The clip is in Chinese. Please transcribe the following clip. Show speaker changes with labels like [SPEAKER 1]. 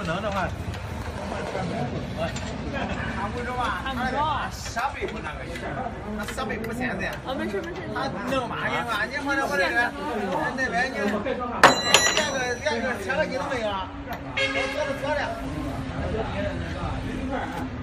[SPEAKER 1] 弄的话，看不着啊，看不着。设备不那个，那设备不现在。
[SPEAKER 2] 啊，没事没事。
[SPEAKER 1] 他弄嘛的嘛，你看我这个，那边你连个切割机都没有啊，我做着。